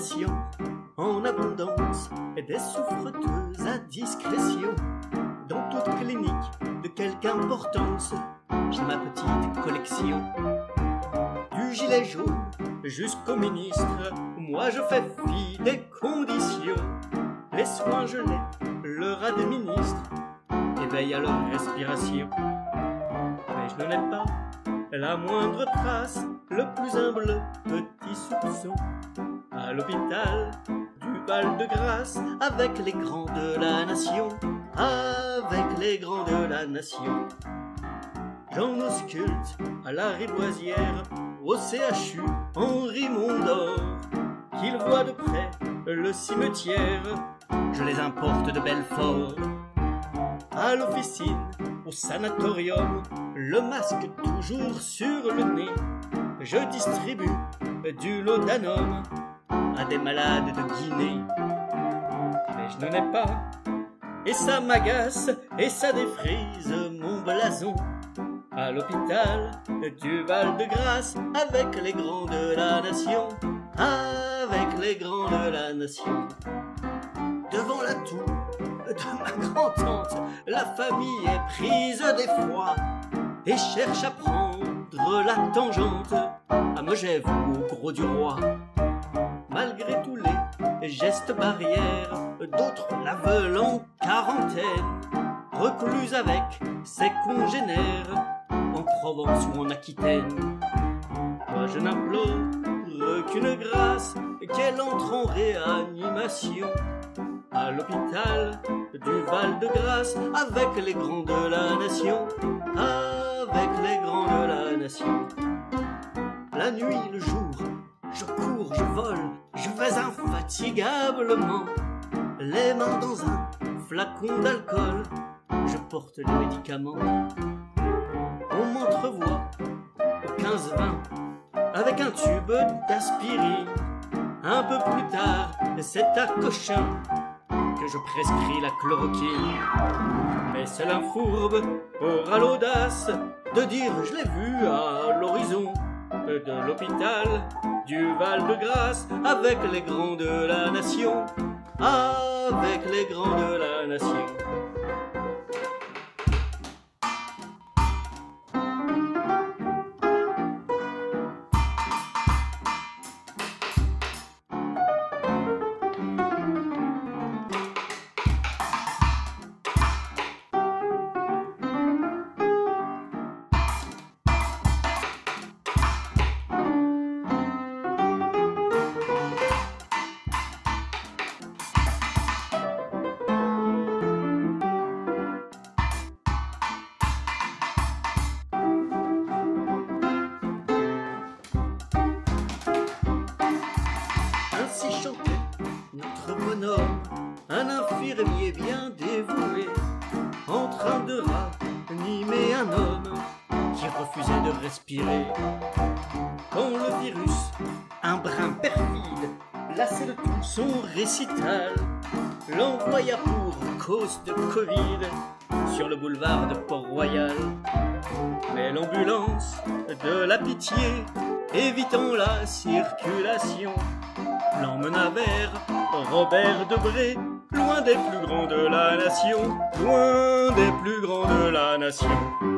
patients en abondance, des souffreteuses à discrétion. Dans toute clinique de quelque importance, j'ai ma petite collection. Du gilet jaune jusqu'au ministre, moi je fais fi des conditions. Les soins je les leur administre et veille à leur respiration. Mais je n'en ai pas la moindre trace, le plus humble petit soupçon. À l'hôpital du Val-de-Grâce, avec les grands de la nation, avec les grands de la nation. J'en ausculte à la Riboisière, au CHU Henri Mondor, qu'ils voient de près le cimetière, je les importe de Belfort. À l'officine, au sanatorium, le masque toujours sur le nez, je distribue du laudanum à des malades de Guinée. Mais je n'en ai pas, et ça m'agace, et ça défrise mon blason. À l'hôpital du Val-de-Grâce, avec les grands de la nation, avec les grands de la nation. Devant la toux de ma grand-tante, la famille est prise d'effroi et cherche à prendre la tangente à Megève ou au Gros du Roi. Malgré tous les gestes barrières, d'autres la veulent en quarantaine, recluse avec ses congénères, en Provence ou en Aquitaine. Moi je n'implore qu'une grâce, qu'elle entre en réanimation à l'hôpital du Val-de-Grâce, avec les grands de la nation, avec les grands de la nation. La nuit, le jour, je cours, je vole, je vais infatigablement, les mains dans un flacon d'alcool, je porte les médicaments. On m'entrevoit au 15-20 avec un tube d'aspirine. Un peu plus tard, c'est à Cochin que je prescris la chloroquine. Mais c'est l'infourbe aura l'audace de dire je l'ai vu à l'horizon de l'hôpital du Val-de-Grâce, avec les grands de la nation, avec les grands de la nation. Ainsi chantait notre bonhomme, un infirmier bien dévoué, en train de ranimer un homme qui refusait de respirer. Quand le virus, un brin perfide, lassé de tout son récital, l'envoya pour cause de Covid sur le boulevard de Port-Royal. Mais l'ambulance de la pitié, évitant la circulation, l'emmena vers Robert Debré, loin des plus grands de la nation, loin des plus grands de la nation.